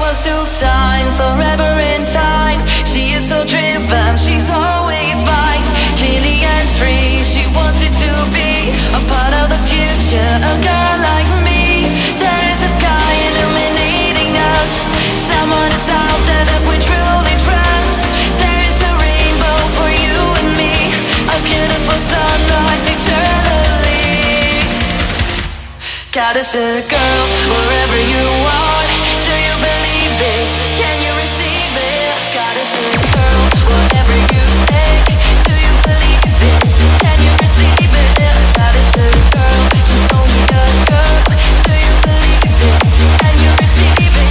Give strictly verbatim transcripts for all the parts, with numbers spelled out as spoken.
wants to sign forever in time. She is so driven, she's always mine. Clearly and free, she wants it to be a part of the future. A girl like me, there is a sky illuminating us. Someone is out there that we truly trust. There is a rainbow for you and me, a beautiful sunrise eternally. Goddess to the girl, wherever you are, do you believe it? Can you receive it? Goddess to the girl, whatever you say, do you believe it? Can you receive it? Goddess to the girl, she's only a girl, do you believe it? Can you receive it?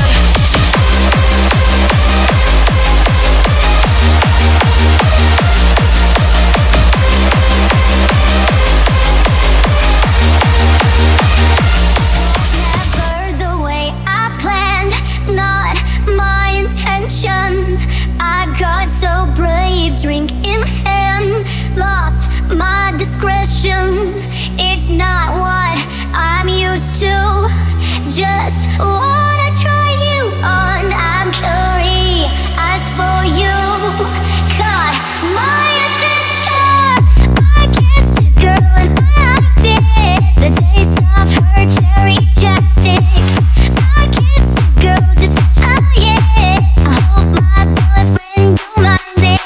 Drink in hand, lost my discretion. It's not what I'm used to. Just wanna try you on. I'm curious for you. Caught my attention. I kissed a girl and I did. The taste of her cherry chapstick. I kissed a girl just to try it. I hope my boyfriend don't mind it.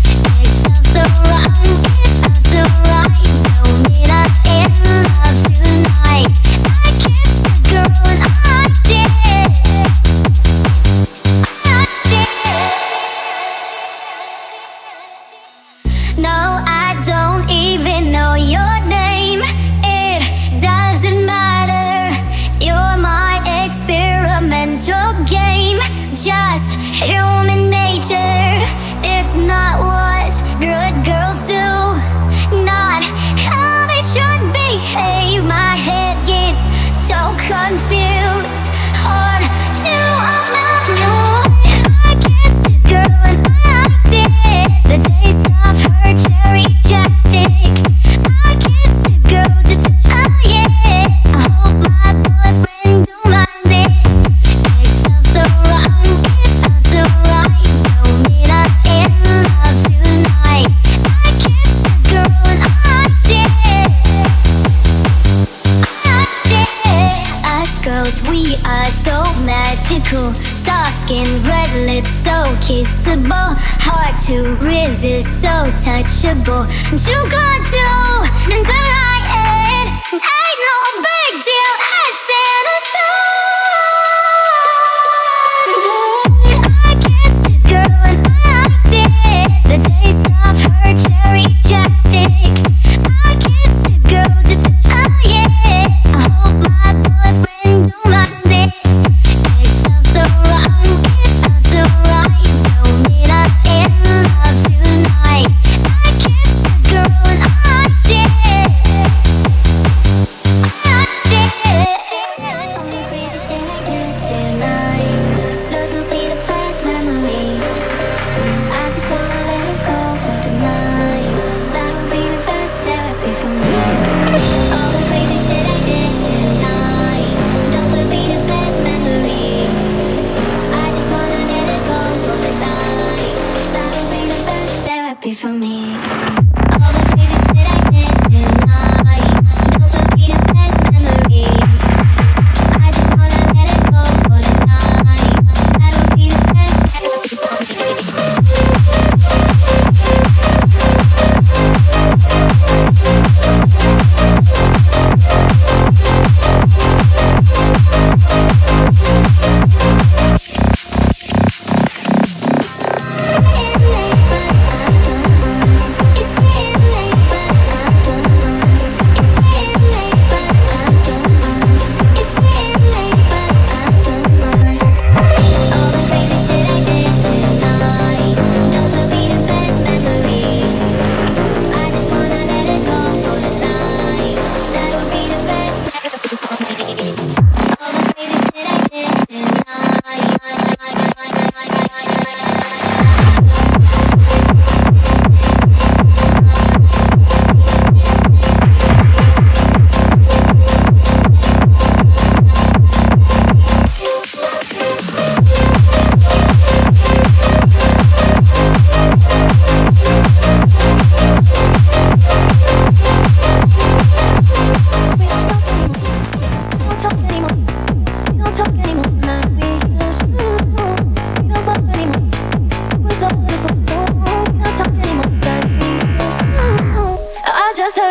Just human nature. It's not what good girls do, not how they should behave. My head gets so confused, hard to imagine. I kissed a girl and I did. The taste of her cherry chapstick. I kissed a girl just to try it. I hope my boyfriend don't mind it. It sounds so wrong. We are so magical, soft skin, red lips, so kissable, hard to resist, so touchable. You got to deny it, ain't no big deal, it's innocent. I kissed a girl and I did. The taste of her cherry chapstick. I kissed a girl just to try it. I hope my boyfriend don't mind it. It sounds so wrong, it sounds so right. Don't mean I'm in love tonight. I kissed a girl and I did. I did.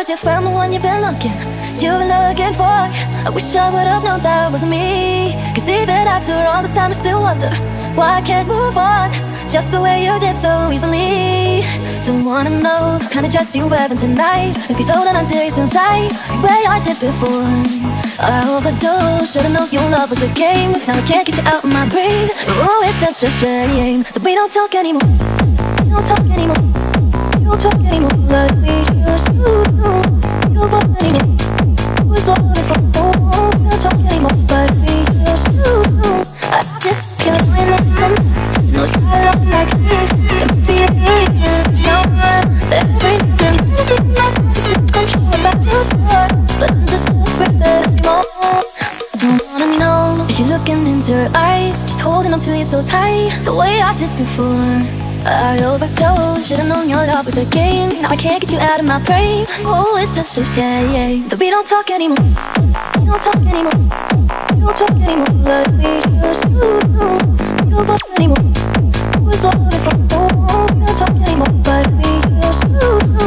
'cause you found the one you've been looking, you've been looking for. I wish I would've known that was me. 'Cause even after all this time I still wonder why I can't move on just the way you did so easily. So wanna know the kind of dress you're wearing tonight, if you're holding on till you're still tight, the way I did before. I overdosed, should've known your love was a game. Now I can't get you out of my brain. Oh, it's such a shame that we don't talk anymore. We don't talk anymore. We don't talk anymore like we used to. We don't talk anymore. Who's all the fun? Oh, we don't talk anymore like we used to. I just can't find that some. No style like me. There must be a reason. No one, everything. It's come true about your heart, but I'm just afraid that I'm wrong. I don't wanna know if you're looking into her eyes, just holding on to you so tight, the way I did before. I overdosed, should've known your love was a game. Now I can't get you out of my brain. Oh, it's just a shame that we don't talk anymore. We don't talk anymore. We don't talk anymore like we used to. We don't talk anymore. Who's all the fun? Oh, we don't talk anymore like we used to.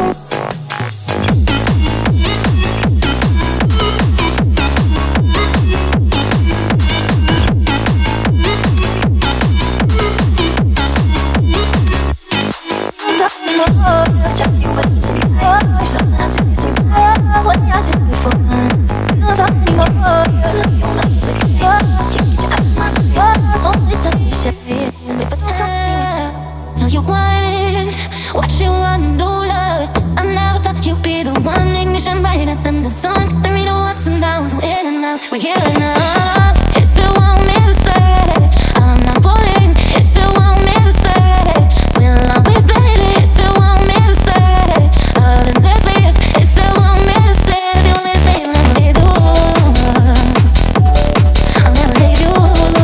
Tell you what, what you want, do love. I never thought you'd be the one, ignition brighter than the sun. There ain't no ups and downs, we're in and out, we're here and now. It still want me to stay, I'm not falling. It still want me to stay, we'll always be. It still want me to stay, love and let's live. It still want me to stay, if you wanna stay, let me do. I'll never leave you.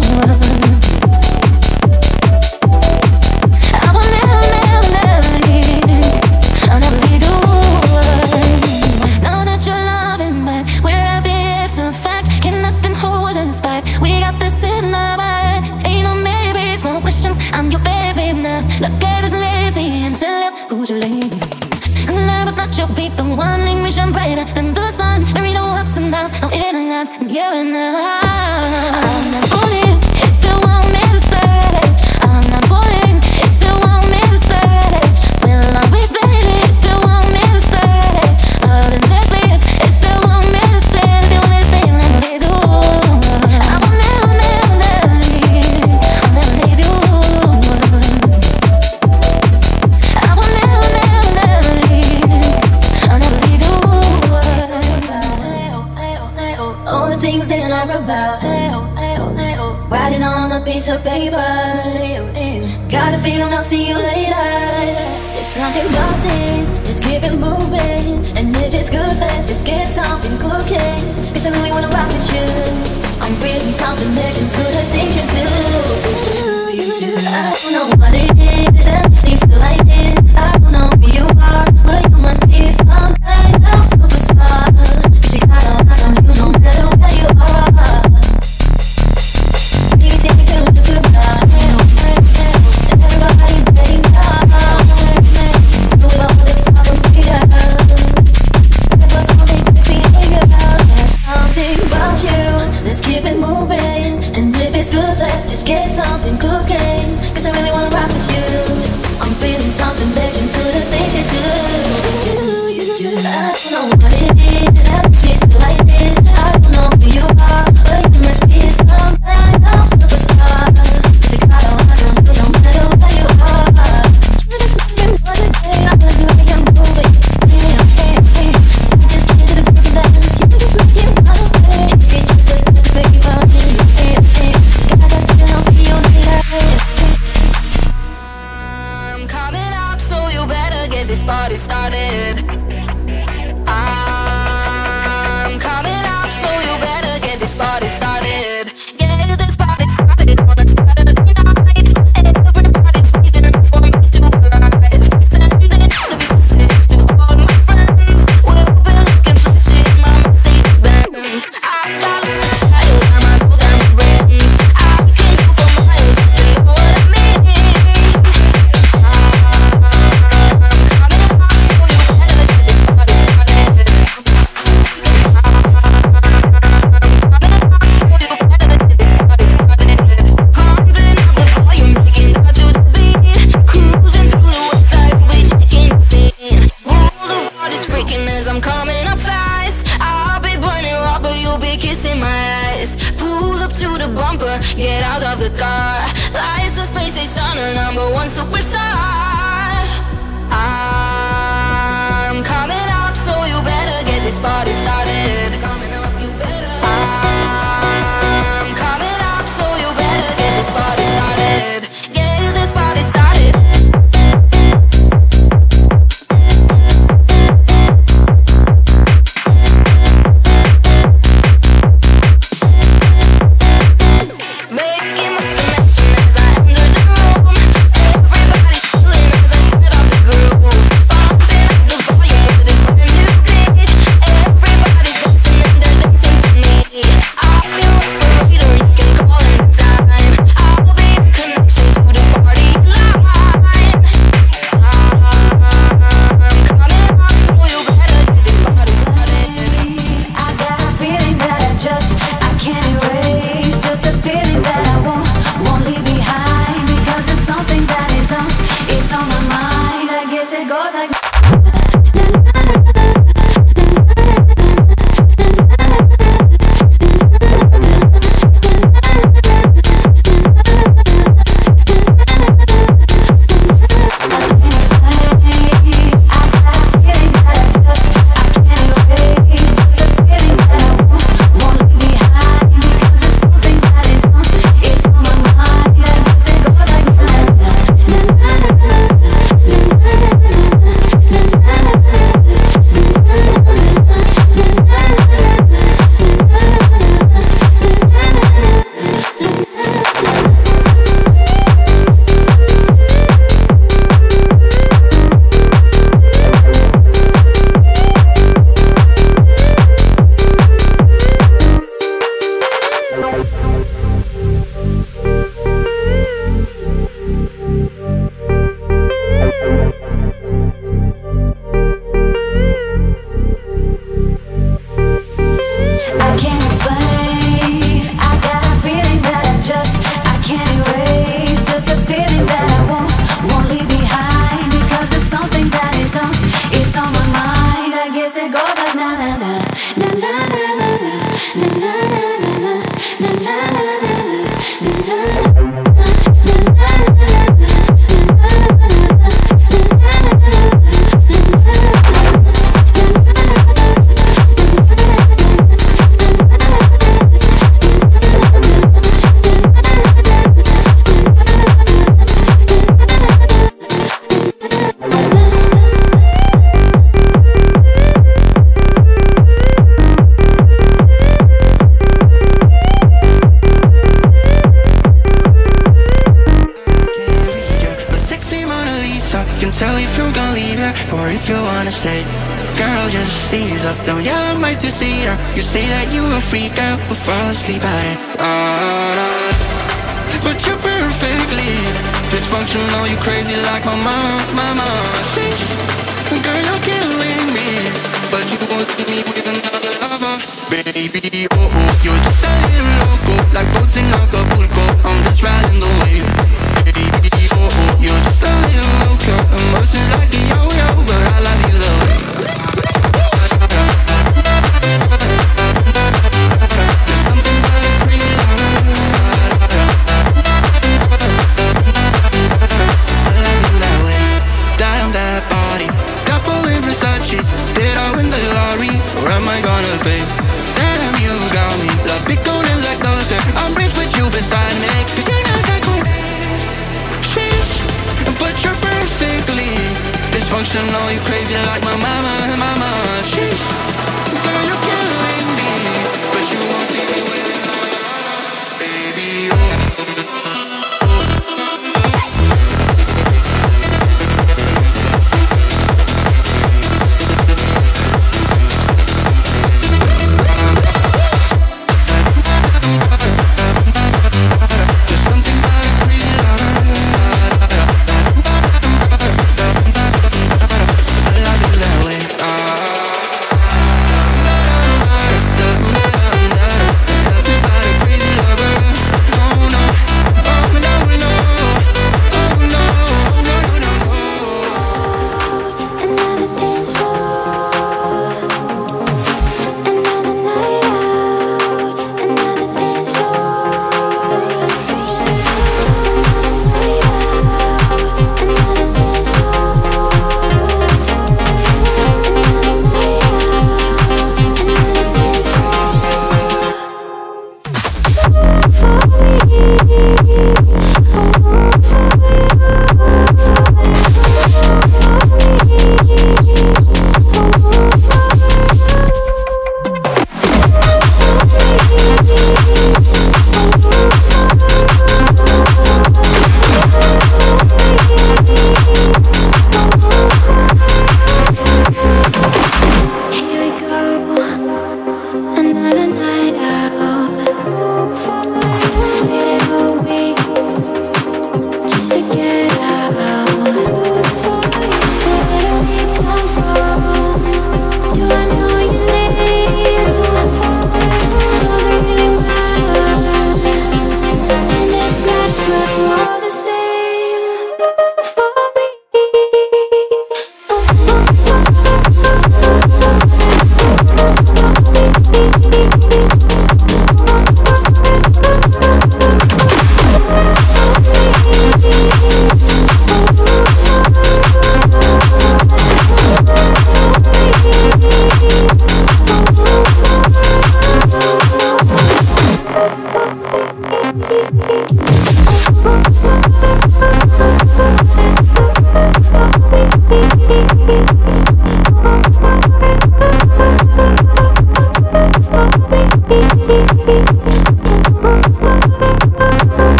I will never, never, never leave. I'll never leave you. Know that you're loving, but we're happy, it's a fact. Can nothing hold us back. We got this in our mind. Ain't no maybes, no questions. I'm your baby now. Look at us lately and tell him who's your lady. I never thought you'd be the one, make me shine brighter than the sun. There ain't no ups and downs, no in and outs, and here and now. I'm not falling, it still want me to stay. I'm not falling, it still want me to stay. We'll always be, it still want me to stay. Love and let's live, it still want me to stay. If you wanna stay, let me do. I will never, never, never leave. I'll never leave you. I will never, never, never leave. I'll never leave you. All the things that I'm about, writing on a piece of paper. Got a feeling I'll see you later. There's something about this, let's keep it moving. And if it's good, let's just get something cooking. 'Cause I really wanna rock with you. I'm feeling something that you could have things you do. You do. I don't know what it is that makes me feel like this. I don't know who you are, but you must be some kind of superstar. 'Cause you got all eyes on you no matter where you are. Baby, take a look around. And everybody's getting down. So with all the talk and speed up, there was something that makes me hang out. There's something about you, let's keep it moving. And if it's good, let's just get something cooking. 'Cause I really wanna rock with you. I'm feeling something that you do, the things you do. You do, you do. I don't know what it is that makes me feel like this. I don't know who you are, but you must be some kind of superstar. 'Cause you got all eyes on you no matter where you are. You just make me wanna day, I love the way I'm moving. Yeah, yeah, yeah. I just can't do the perfect that. You just make me wanna play. You just look at the baby for me. Yeah, yeah. Got that feeling, I'll see you later. I'm coming up, so you better get this party started. I'm coming up, so you better get this party started. Get this party started on a Saturday night. Everybody's waiting for me to arrive. Sending out the message to all my friends. We'll be looking fresh in my Mercedes Benz. I got lots of style, and I know them friends. I can go for miles if you know what I mean. I'm coming up, so you better say stunner, number one superstar. I'm coming up, so you better get this party started. Coming up, you better. I'm coming up, so you better get this party started. Get this party started. Making my connection as I enter the room. Everybody's feeling as I set up the groove. Bumping up the volume with this brand new beat. Everybody's dancing and they're dancing to me. I'll be your operator, you can call anytime. I'll be your connection to the party line. I'm coming up, so you better get this party started. I got a feeling that I just, I can't erase. Just a feeling that I won't, won't leave behind. Because it's something that is on, it's on my mind. I guess it goes like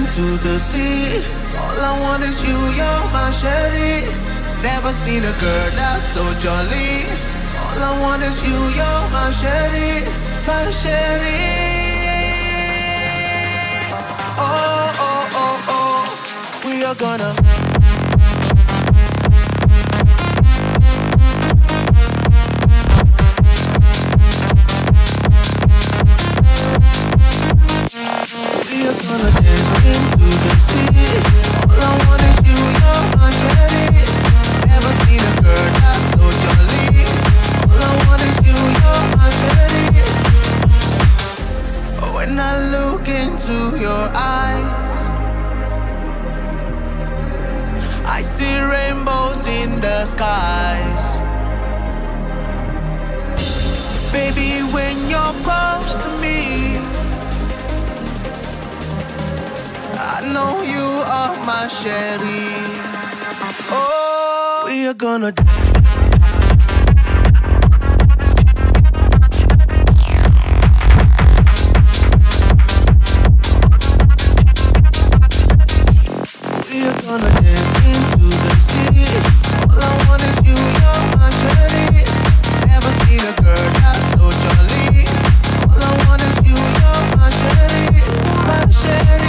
into the sea. All I want is you, you're my sherry. Never seen a girl that's so jolly. All I want is you, you're my sherry, my sherry. Oh, oh, oh, oh, we are gonna We are gonna dance into the sea. All I want is you, you're my sherry. Never seen a girl that's so jolly. All I want is you, you're my sherry. When I look into your eyes, I see rainbows in the skies. Baby, when you're close to me, I know you are my sherry. Oh, we are gonna We are gonna dance into the sea. All I want is you, you're my sherry. Never seen a girl that's so jolly. All I want is you, you're my sherry, my sherry.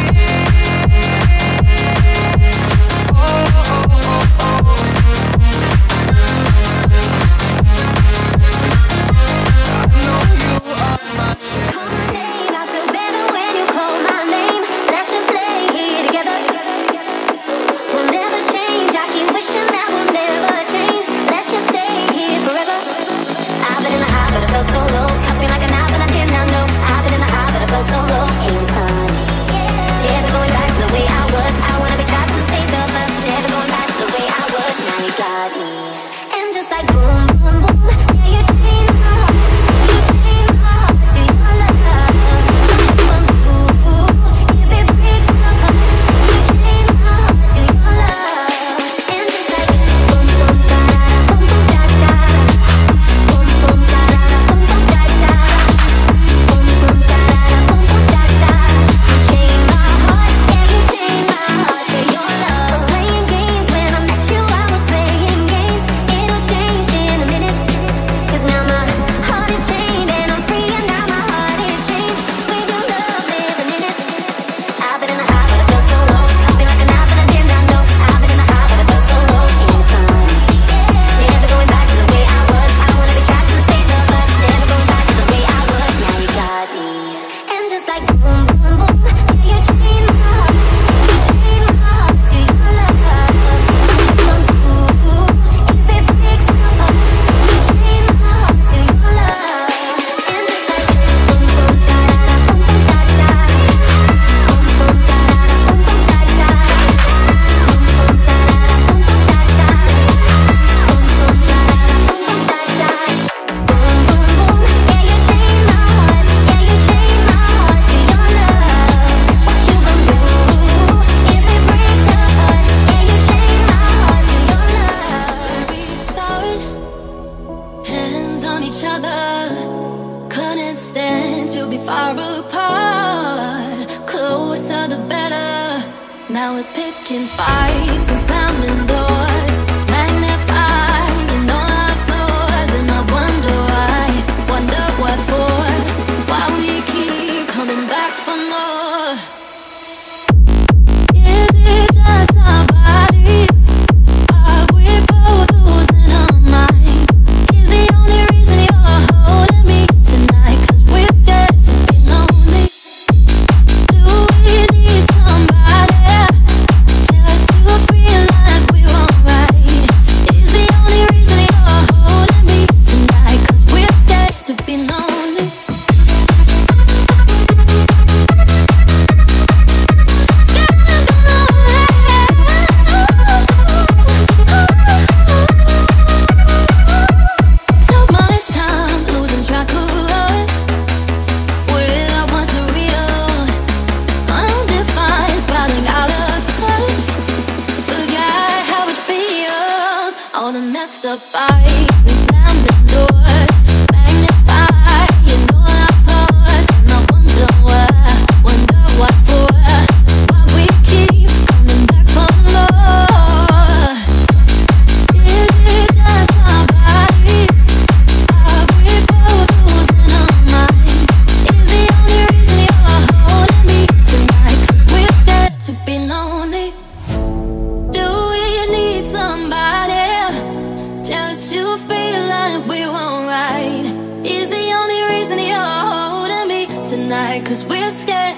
Why we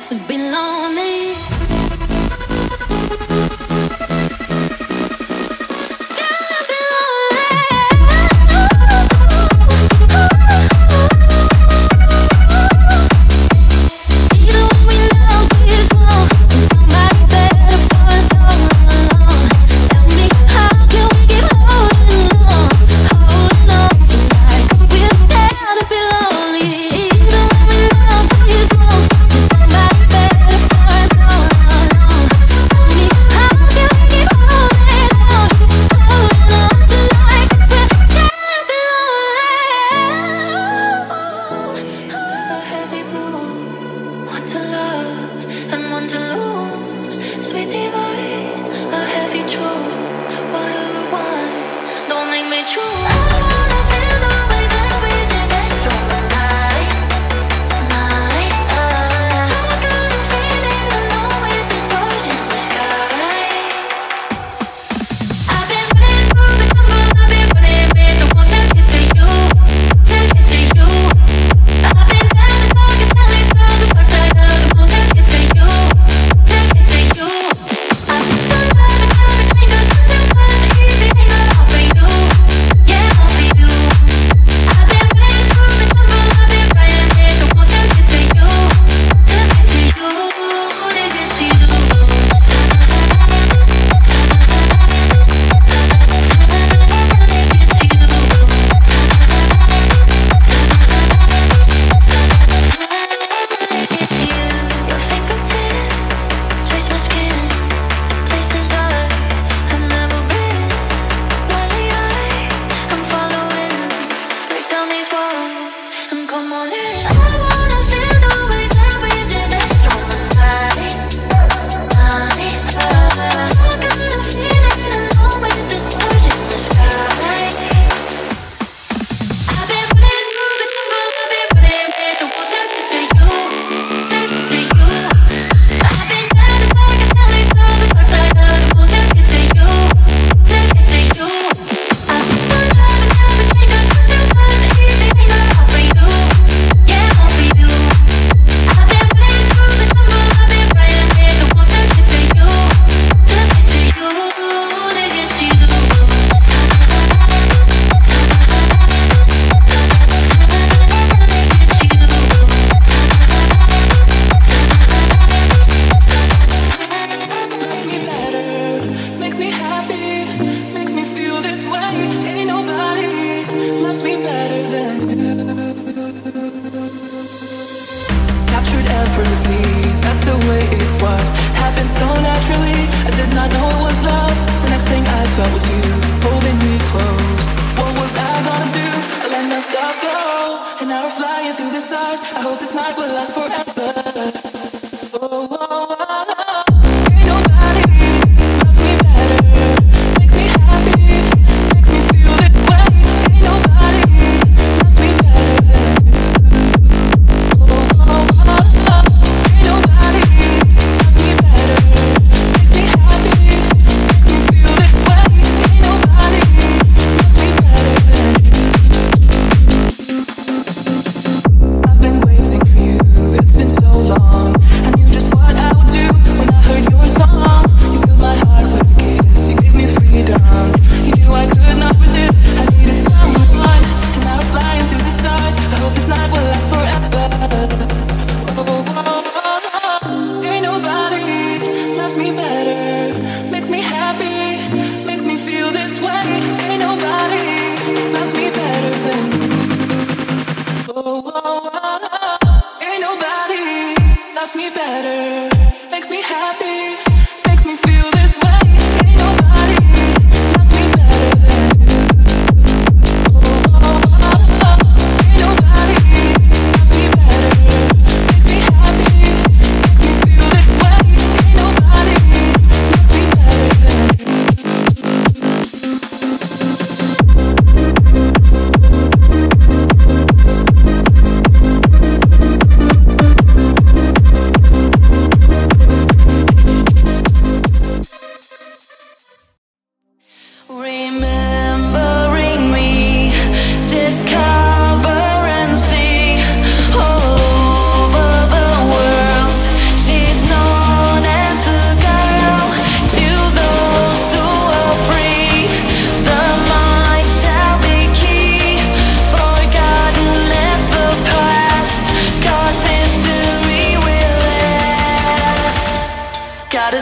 to be lonely.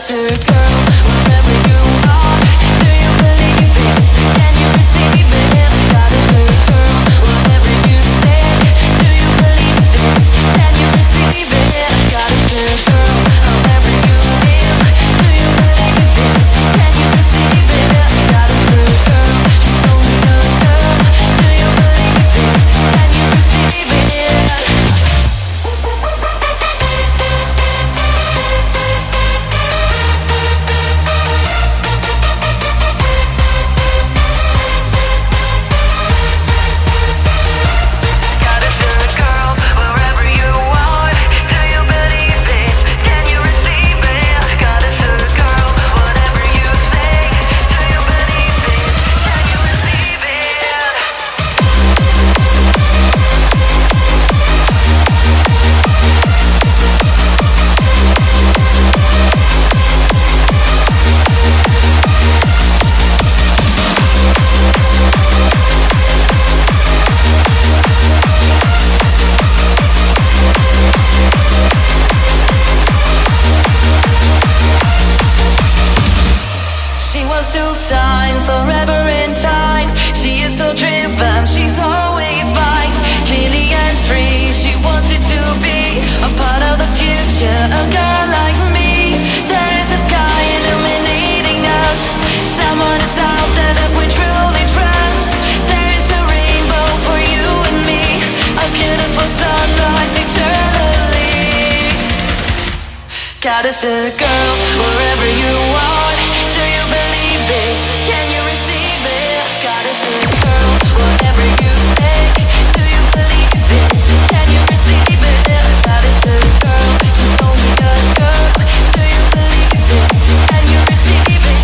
Goddess to girl, wherever you are, do you believe it? Can you receive it? Goddess to girl, wherever you stay, do you believe it? Can you receive it? Goddess to girl, wherever you live, do you believe it? Can you receive it? Goddess to girl, she's only a girl, do you believe it? Can you receive it? She wants to sign forever in time. She is so driven, she's always mine. Clearly and free, she wants it to be a part of the future. A girl like me, there is a sky illuminating us. Someone is out there that we truly trust. There is a rainbow for you and me, a beautiful sunrise eternally. Goddess to the girl, wherever you are, do you believe it? Can you receive it? Goddess to the girl, wherever you stay, do you believe it? Can you receive it? Goddess to the girl, she's only a girl, do you believe it? Can you receive it?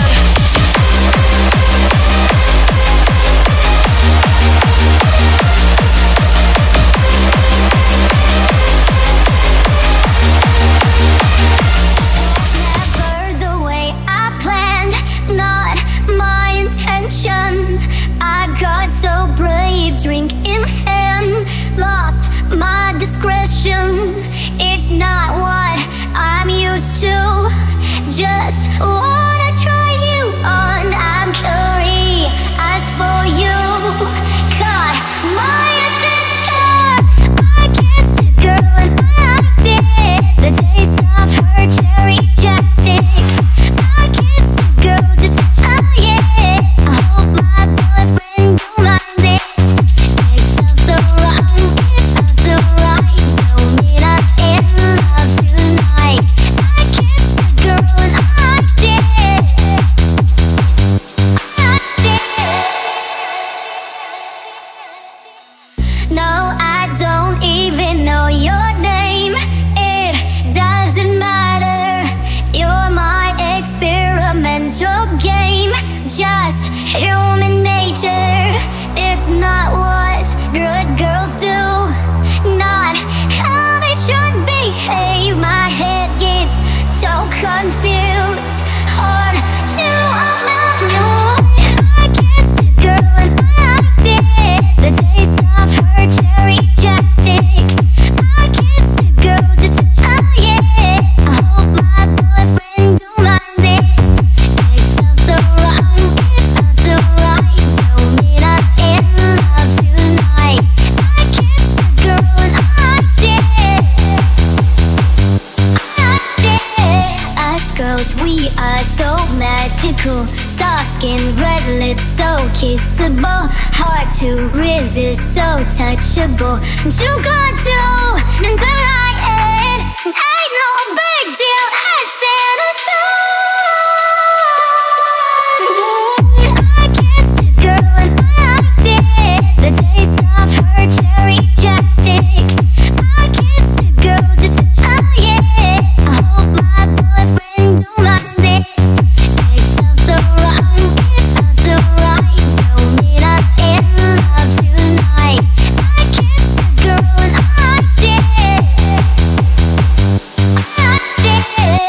Never the way I planned, not my intention. I got so brave, drink in hand, lost my discretion. It's not what I'm used to, just wanna try you on. I'm curious for you, caught my attention. I kissed a girl and I did the taste of her cherry chapstick. I kissed a girl just to try it. I hope my boyfriend don't mind it. It sounds so wrong, it sounds so right. Told me I'm in love tonight. I kissed a girl and I did. I did. No, I don't even know your name. It doesn't matter. You're my experimental game. Just human nature. It's not what good girls do. Not how they should behave. My head gets so confused. Hard to imagine. I kissed a girl and I did the taste of her cherry chapstick. I kissed a girl just to try it. I hope my boyfriend don't mind it. It sounds so wrong, it sounds so right. Told me I'm in love tonight. I kissed a girl and I did. I did. Us girls, we are so magical. Soft skin, red lips, so kissable. Hard to resist, so touchable. You got to deny it. Ain't no big deal. It's in a song. I kissed a girl and I did the taste of her cherry chapstick. I kissed a girl just to try it. I hope my boyfriend don't mind it. It sounds so wrong, it sounds so right. Told me I'm in love tonight. I kissed a girl and I did. I did.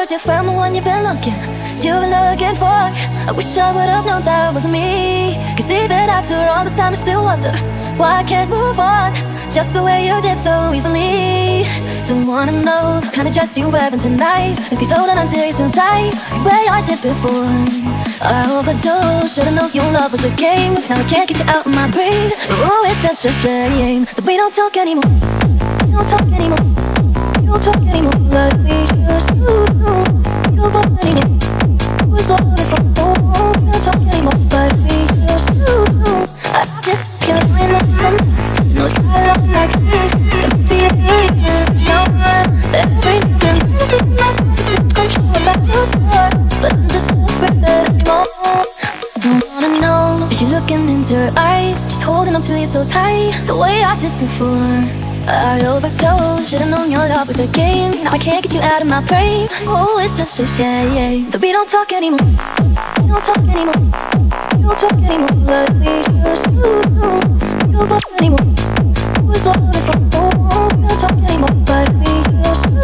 'cause you found the one you've been looking, you've been looking for. I wish I would've known that was me. 'Cause even after all this time I still wonder why I can't move on just the way you did so easily. So wanna know what kind of dress you wearing tonight, if you're holding on till you're still tight, the way I did before. I overdosed, should've known your love was a game. Now I can't get you out of my brain. Oh, it's such a shame that we don't talk anymore. We don't talk anymore. We don't talk anymore like we used to. You're both letting it. It was all before. Oh, we don't talk anymore like we used to. I just can't find nothing. No silence like me. There must be a reason. No one, everything. Control about your heart, but I'm just afraid that I'm wrong. Don't wanna know if you're looking into her eyes, just holding on to you so tight, the way I did before. I overdosed, should've known your love was a game. Now I can't get you out of my brain. Oh, it's just a shame that we don't talk anymore. We don't talk anymore. We don't talk anymore like we used to. We don't talk anymore. It was all before. Oh, we don't talk anymore like we used to.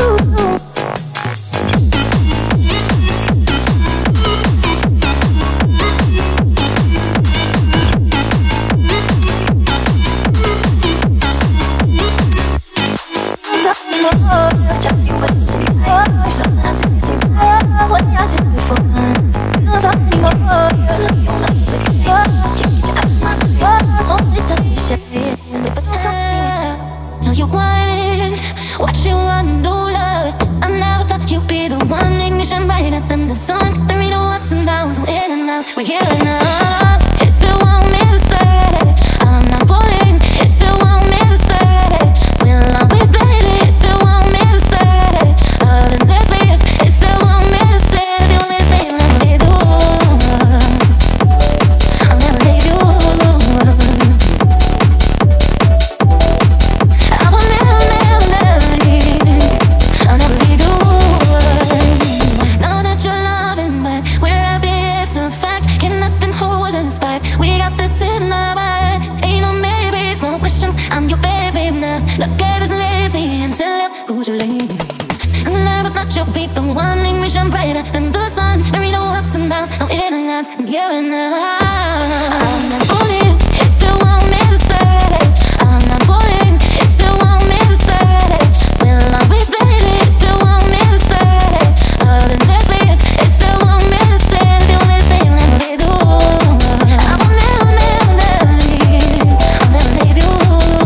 Tell you what, what you want, do love. I never thought you'd be the one, ignition brighter than the sun. There ain't no ups and downs, we're in and out, we're here and now. It still want me to stay, I'm not falling. It still want me to stay, we'll always be. It still want me to stay, love and let's live. It still want me to stay, if you wanna stay, I'll never leave you. I'll never leave you. I will never, never, never leave. I'll never leave you. Know that you're loving, but we're happy, it's a fact. Can nothing hold us back? We got this in our bag. Ain't no maybes, no questions. I'm your baby now. Look at us lately and tell him who's your lady. I never thought you'd be the one, we shine brighter than the sun. There ain't no ups and downs, no in and outs, and here and now. I'm not falling, it still want me to stay. I'm not falling, it still want me to stay. We'll always be, it still want me to stay. Love and let's live, it still want me to stay. If you wanna stay, I'll never leave you. I will never, never, never leave. I'll never leave you.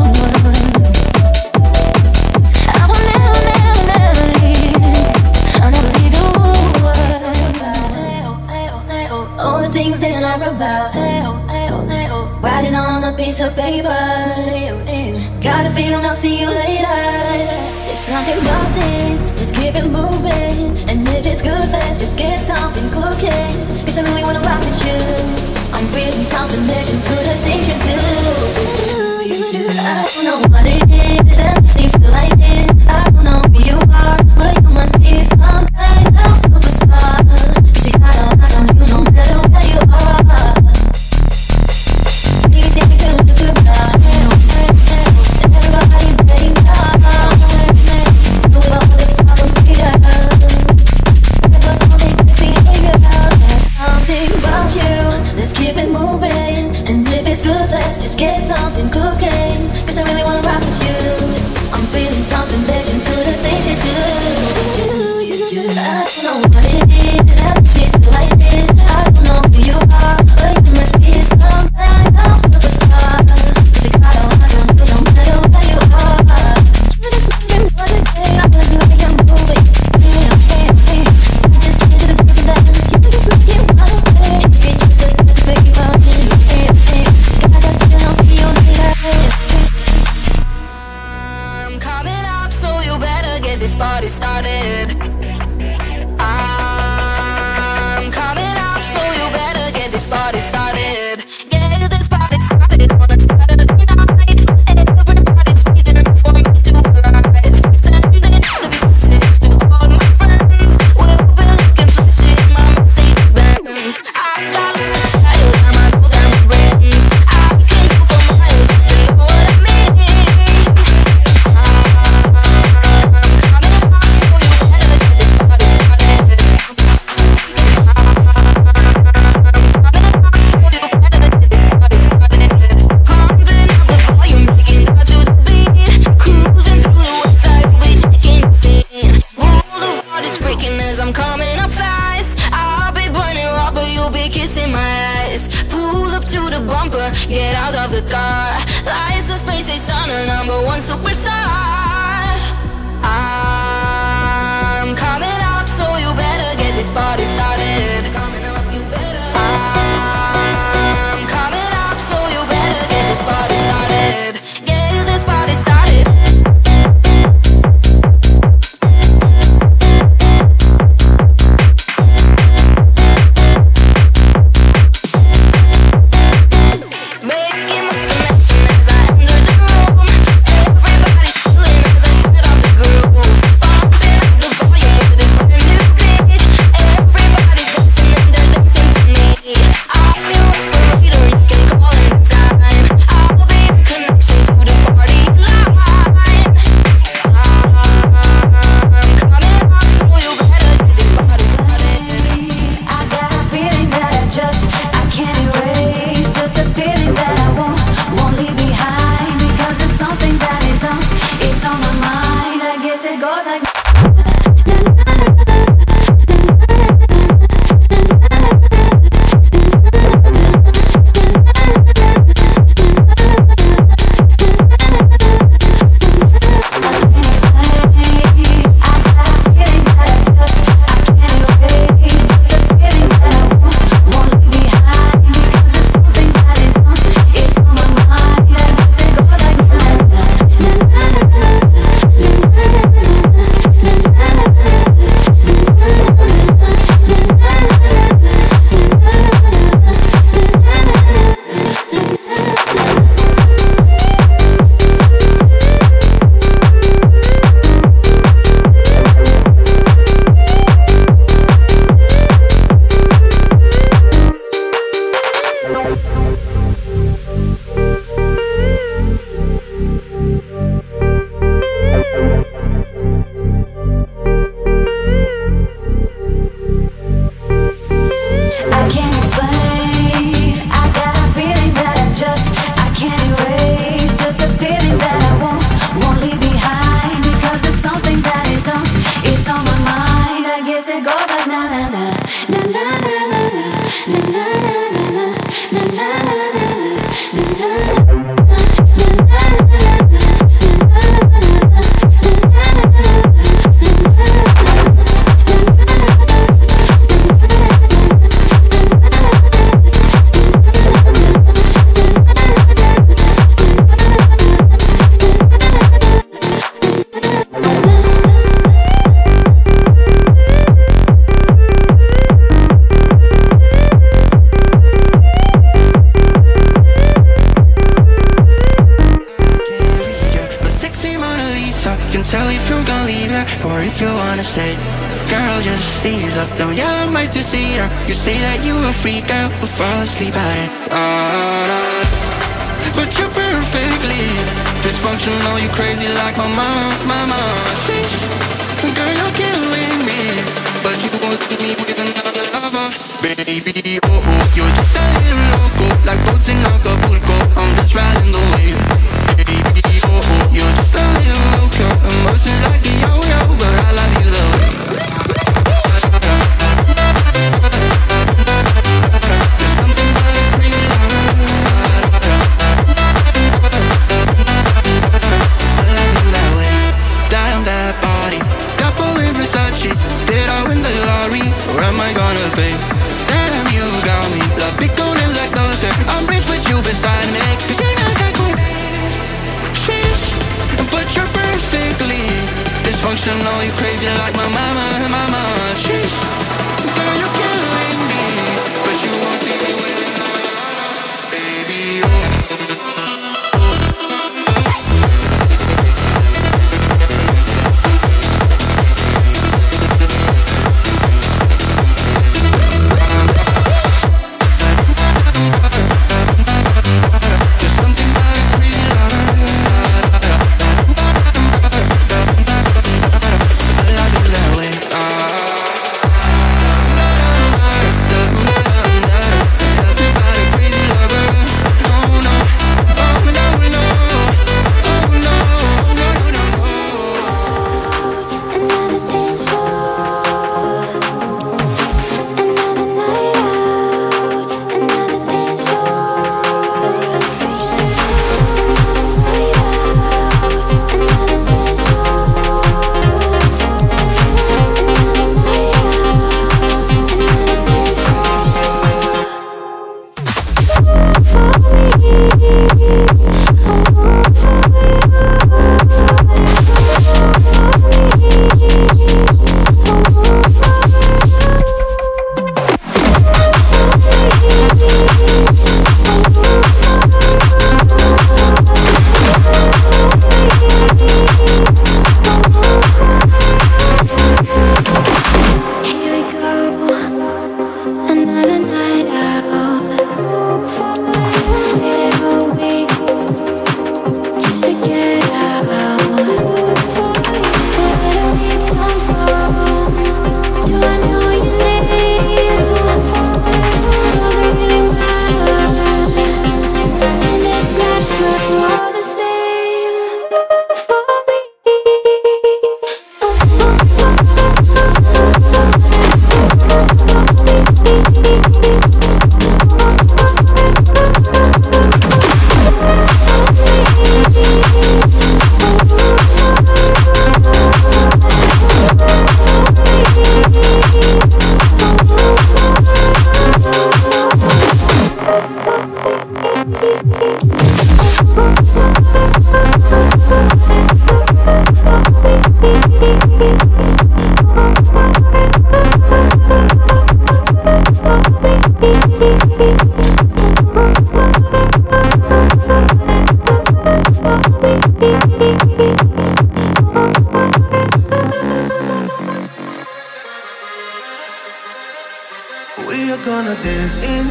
I will never, never, never leave. I'll never leave you. All the things that I'm about, writing on a piece of paper. Got a feeling I'll see you later. There's something about this, let's keep it moving. And if it's good, let's just get something cooking. 'Cause I really wanna rock with you. I'm feeling something that you could have things you do. You do. I don't know what it is that makes me feel like this. I don't know who you are, but you must be some kind of superstar. 'Cause you got all eyes on you no matter where you are. Baby, take me to the good ride. And everybody's getting down. So with all the problems we got, there's something that makes me figure out. There's something about you, let's keep it moving. And if it's good, let's just get something cooking. 'Cause I really wanna rock with you. I'm feeling something that you do, the things you do. You do, you do. I don't know what it is that makes me feel like this. I don't know who you are, but you must be some kind of superstar. 'Cause you got all eyes on you no matter where you are. You just make me wanna day, I love the way you're moving. Yeah, yeah, yeah. I just can't get the proof of that. You just make me wanna day. You just get the baby for me. Yeah, yeah. Got that feeling, I'll see you later. I'm coming up, so you better get this party started. I'm coming up, so you better get this party started. Get this party started on a Saturday night. Everybody's waiting for me to arrive. Sending out the message to all my friends. We'll be looking fresh in my Mercedes Benz. I got lots of style, and I know them friends. I can go for miles if you know what I mean. I'm coming up, so you better get this one superstar. I'm coming up, so you better get this party started. Coming up, you better. I'm coming up, so you better get this party started. Get this party started. Making my connection as I enter the room. Everybody's feeling as I set up the groove. Bumping up the volume with this brand new beat. Everybody's dancing and they're dancing to me. I'll be your operator, you can call anytime. I'll be your connection to the party line. I'm coming up, so you better get this party started. I got a feeling that I just, I can't erase. Just a feeling that I won't, won't leave behind. Because it's something that is on, it's on my mind. I guess it goes like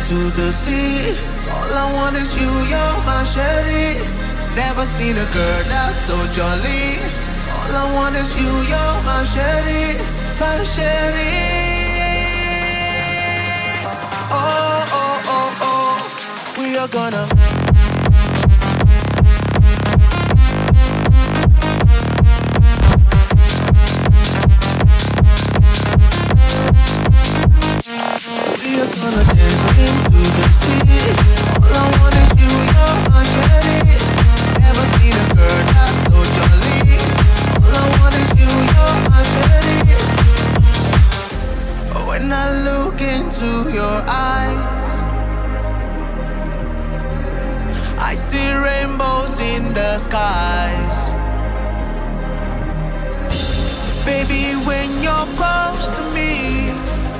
into the sea. All I want is you, you're my sherry. Never seen a girl that's so jolly. All I want is you, you're my sherry, my sherry. Oh, oh, oh, oh, we are gonna We are gonna dance into the sea. All I want is you, you're my sherry. Never seen a girl that's so jolly. All I want is you, you're my sherry. When I look into your eyes, I see rainbows in the skies. Baby, when you're close to me,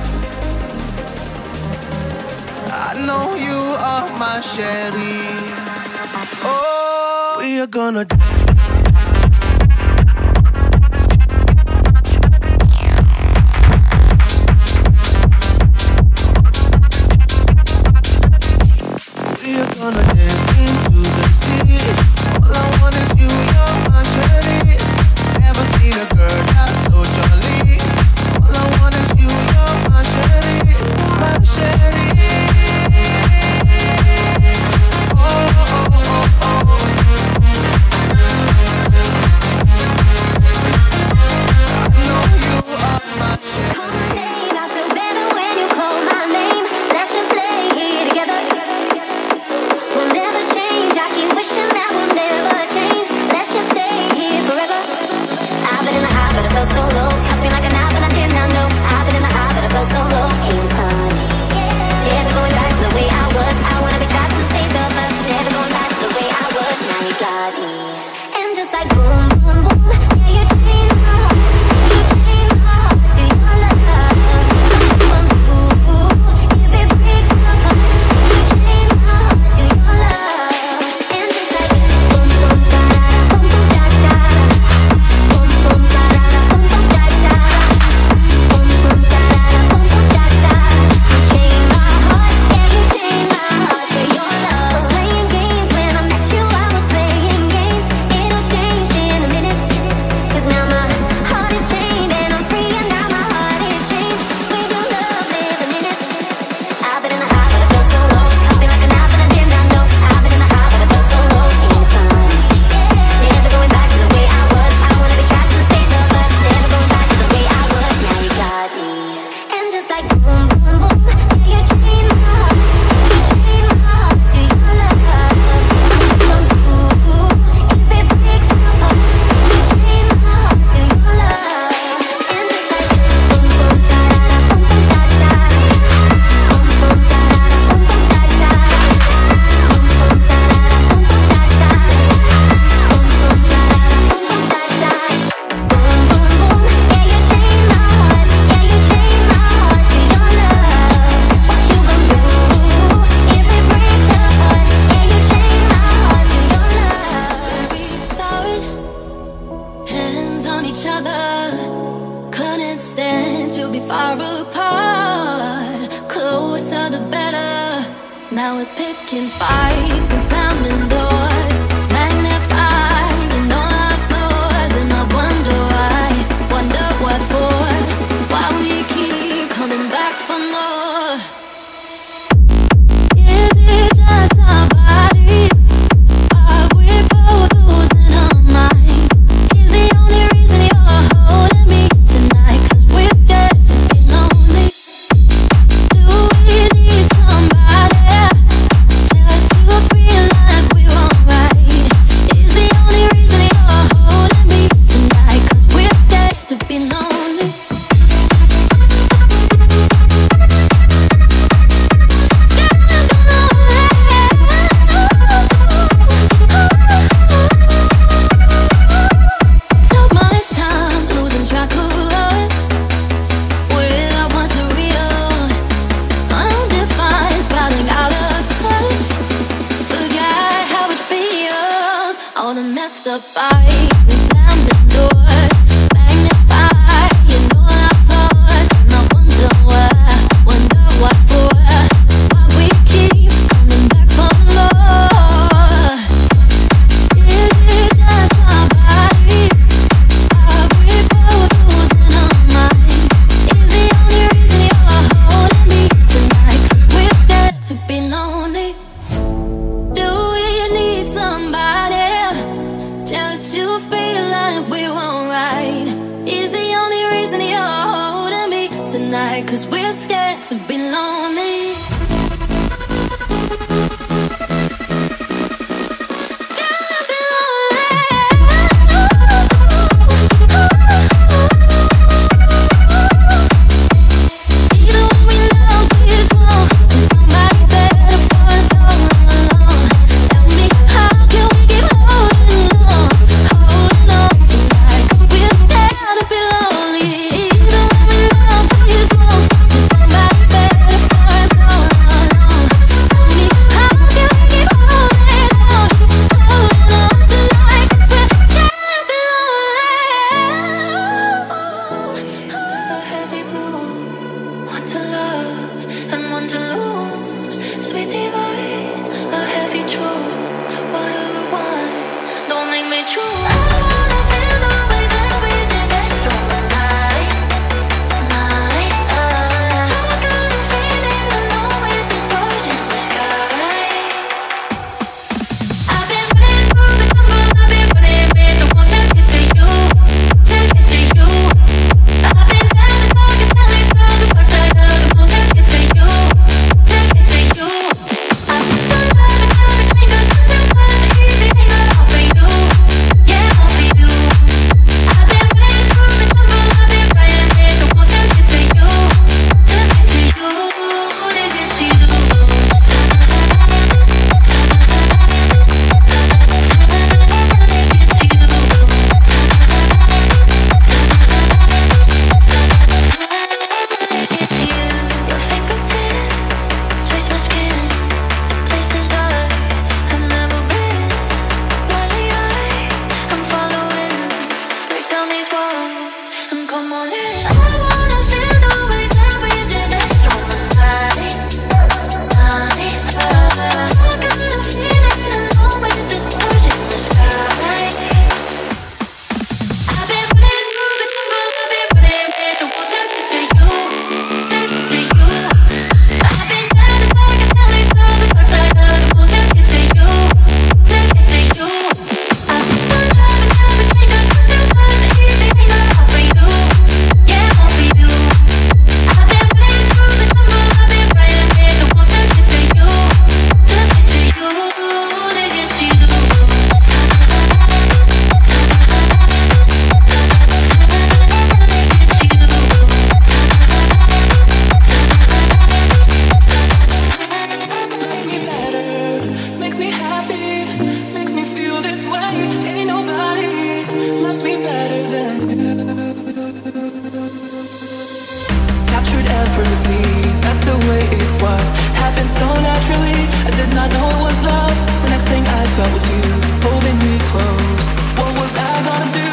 I know you are my sherry. Oh, we are gonna We are gonna dance into the sea. All I want is you, you're my sherry. Never seen a girl that's so jolly. All I want is you, you're my sherry, my sherry. Oh, oh, oh, oh. I know you are my sherry. Call my name, I feel better when you call my name. Let's just lay here together. We'll never change. I keep wishing that we'll never change. Let's just stay here forever. I've been in the high, but I felt so low. Cut me like a knife and I did not know. I've been in the high, but I felt so low. Ain't funny. Never going back to the way I was. I wanna be trapped in the space of us. Never going back to the way I was. Now you got me. And just like boom, boom, boom. Yeah, you changed my heart. You changed my heart to your love. If it breaks my heart, you changed my heart to your love. And just like boom, boom, da da, boom, boom, da da, boom, boom, da da, boom, boom, da da, boom, boom, da da, boom, boom, da da. You changed my heart, yeah, you changed my heart to your love. I was playing games when I met you. I was playing games. It all changed in a minute. 'Cause now my heart is chained and I'm free, and now my heart is chained with your love living in it. I've been in the high, but I felt so low. Cut me like a knife and I did not know. I've been in the high, but I felt so low. Ain't funny. Never going back to the way I was. I wanna be trapped in the space of us. Never going back to the way I was. Now you got me. And just like boom, boom, boom. Yeah, you changed my heart. You changed my heart to your love. If it breaks my heart, you changed my heart to your love. And just like boom, boom, da da da, boom, boom, da da, boom, boom, da da da, boom, boom, da da, boom, boom, da da da, boom, boom, da da, boom, boom, da da da, boom, boom, da da, boom, boom, boom. Yeah, you changed my heart. Yeah, you changed my heart to your love. What you gonna do if it breaks apart? Yeah, you changed my heart to your love. We started hands on each other, couldn't stand to be far apart. Closer the better. Now we're picking fights and slamming doors, magnifying all our flaws, and I wonder why, wonder what for, why we keep coming back for more. Is it just our body? Are we both losing our minds? Is the only reason you're holding me tonight 'cause we're scared to be lonely? Do we need somebody just to feel like we want night, cause we're scared to be lonely.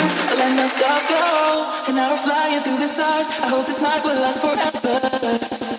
Stuff go, and now we're flying through the stars. I hope this night will last forever.